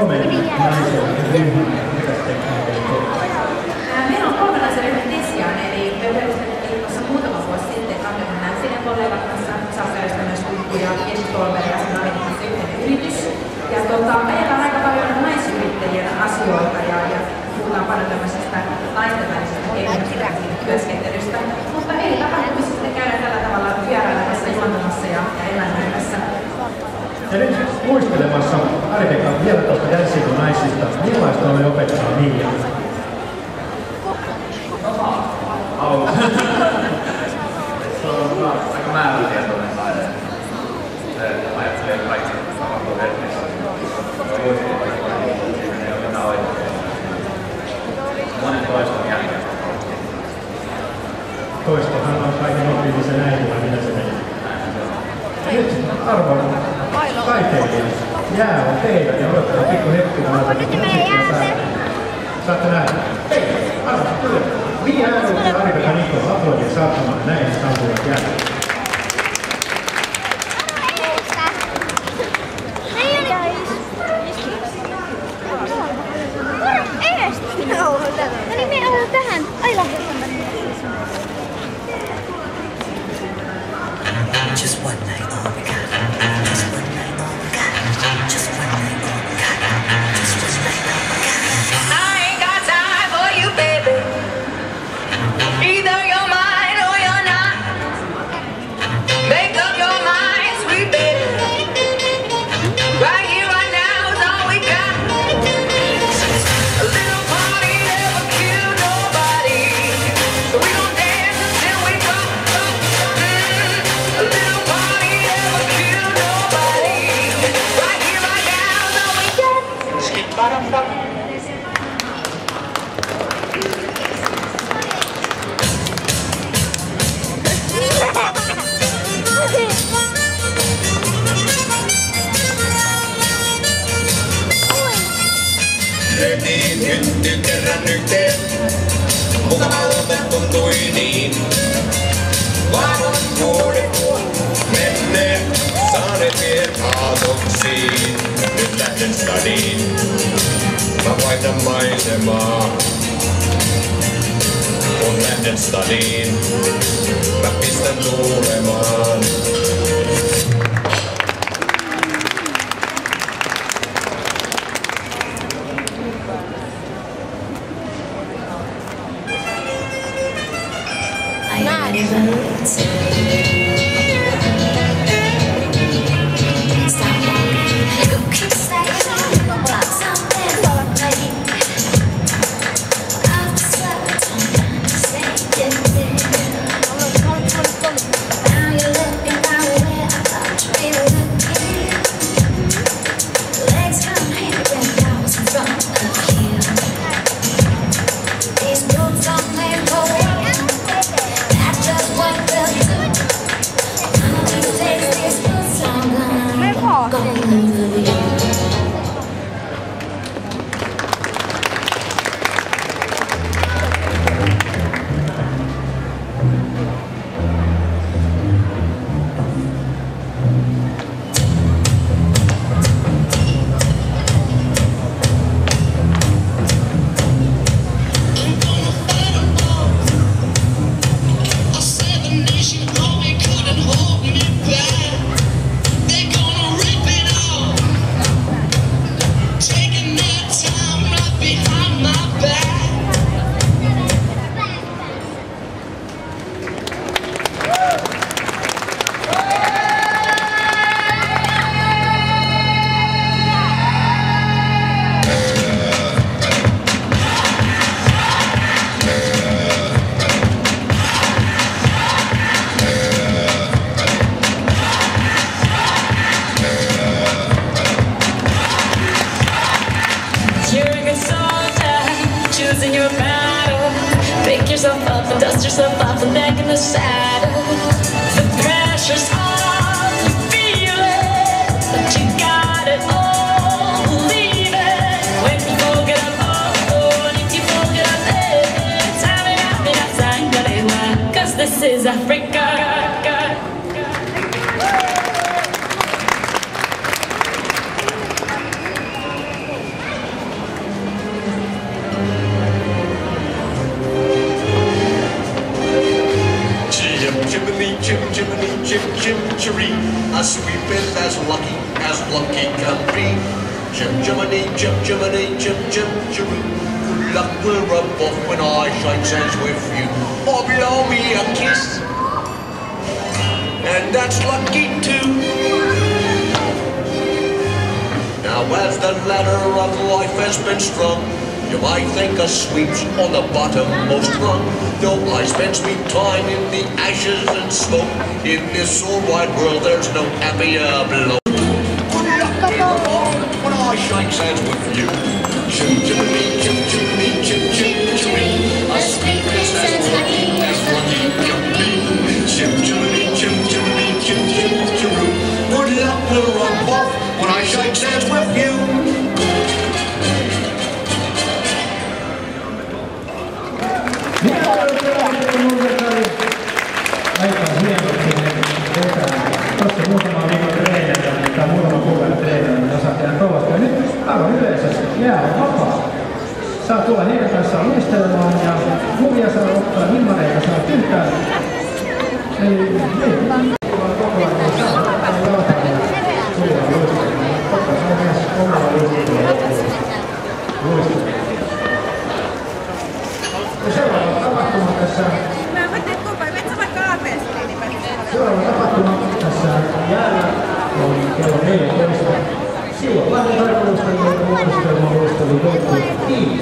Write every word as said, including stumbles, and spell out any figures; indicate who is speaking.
Speaker 1: kolme naisen ryhmää. Mitäs tekee?
Speaker 2: Meillä on kolme naisen ryhmän Tesiaan, eli me perustettiin tuossa muutama vuosi sitten kahden naisen kollegan kanssa, Safkaista myös Kukku ja Esi Tolveri ja sen Ainin kanssa yhteinen yritys. Ja tota, ajetaan aika paljon naisyrittäjien asioita ja, ja puhutaan paljon tämmöisestä naisten välisestä kehitystä työskentelystä. Mutta ei tapahtumissa sitten käydä tällä tavalla vierailemassa, juontamassa ja, ja elämässä.
Speaker 1: Ja nyt muistelemassa Ari-Pekka vielä tuosta Jänsiikon naisista. Millaista oli opettaa Miiaa?
Speaker 3: Se on aika määrätietoinen nainen. Se ajattelee kaikki tapahtuu hetkessä. Se on muistella, että siinä ei ole enää oikein. Monen toiston jälkeen.
Speaker 1: Toistohan on kaiken oppimisen äiti, vai mitä se menee? Nyt arvon taiteilija. Jää on teillä ja odottaa pikku hetki, kun aloitatte musiikkia päälle. Saatte nähdä. Hei, arvoisa kyllä. Mia Ääruus ja Ari-Pekka Nikkola aplodien saattamaan näin sampuvat jälkeen.
Speaker 4: No niin, me ollaan tähän. Ai lahjoittamaan.
Speaker 5: Just one night all we got. Just one night all we got. Just one night all we got. Just one night all we got. I ain't got time for you, baby. Either you're mine or you're not. Make up your mind, sweet baby. Right here, right now is all we got. A little party never killed nobody. So we gon' dance until we drop. A little party never killed nobody. Right here, right now is all we got. Skip bottom up.
Speaker 6: Lyötiin hytty kerran yhteen. Mukavalta tuntui niin. Vaan vuodet menneet, saaneet viet aatoksiin. Nyt lähden stadiin, mä vaihdan maisemaa. Kun lähden stadiin, mä pistän tuulemaan.
Speaker 5: Dust yourself off and back in the saddle. The pressure's on, you feel it, but you got it all, believe it. When you forget up, oh, and if you forget up, eh, time it out, me that's Angola, cause this is Africa.
Speaker 6: is as lucky as lucky can be. Jim Jiminy, Jim Jiminy, Jim Jim Jiroo. Good luck will rub off when I shake hands with you. Or blow me a kiss, and that's lucky too. Now as the ladder of life has been strung, you might think a sweep's on the bottommost rung. Though I spend sweet time in the ashes and smoke, in this all wide world there's no happier blow. When I shake hands with you, chim chimney, chim chimney, chim chim chimney, a sweet is as lucky as lucky can be. Chim chimney, chim chimney, chim chim chiroo. Good luck will rub off when I shake hands with you.
Speaker 1: Aika hienosti vetää. Tuossa muutama viikon treenillä, tai muutama kuukauden treenillä, niin osaa tehdä kovasti. Ja nyt aivan yleisesti jää on vapaa. Saa tulla heidän kanssaan luistelemaan ja kuvia saa ottaa, himmareita saa työntää. Eli niin, vaan koko ajan saa ottaa jalkaa ja tulla luistelemaan. Totta saa myös omalla luistelemaan luistelemaan. Ja seuraava tapahtuma tässä. Seuraava tapahtuma tässä jäällä on kello neljätoista. Silloin lähdetään luistelemaan luistelemaan luistelemaan luistelemaan.